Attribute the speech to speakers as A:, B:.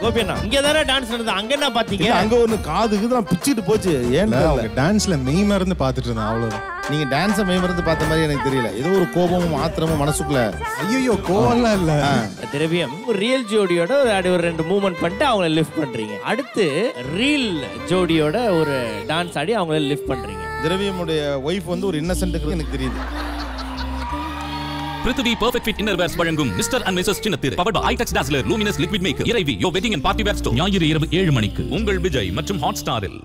A: கோபி அண்ணா இங்க தானே டான்ஸ் நடந்தது, அங்க என்ன பாத்தீங்க?
B: அங்க ஒண்ணு காது இதெல்லாம் பிச்சிட்டு போச்சு. ஏன்
C: டான்ஸ்ல மெய் மறந்து பாத்துட்டு இருந்தேன், அவ்வளவுதான்.
B: நீங்க டான்ஸை மெய்மறந்து பார்த்த மாதிரி எனக்கு தெரியல. ஏதோ ஒரு கோபமும் ஆத்திரமும் மனசுக்குள்ள.
C: ஐயோ கோவம்லாம் இல்ல.
A: திரவியம் ரியல் ஜோடியோட ஒரு 2 மூவ்மெண்ட் பண்ணிட்டு அவங்கள லிஃப்ட் பண்றீங்க. அடுத்து ரீல் ஜோடியோட ஒரு டான்ஸ் ஆடி அவங்கள லிஃப்ட் பண்றீங்க.
B: திரவியமுடைய ஒய்ஃப் வந்து ஒரு இன்னசென்ட்க்கு எனக்கு தெரியுது.
D: பிருத்திவி பெர்ஃபெக்ட் ஃபிட் இன்னர்வேர்ஸ் வழங்கும் mister and missus Chinnathirai powered by Itex dazzler luminous liquid maker Iraivi யோ wedding and party wear store ஞாயிறு இரவு 7 மணிக்கு உங்கள் விஜய் மற்றும் ஹாட் ஸ்டாரில்.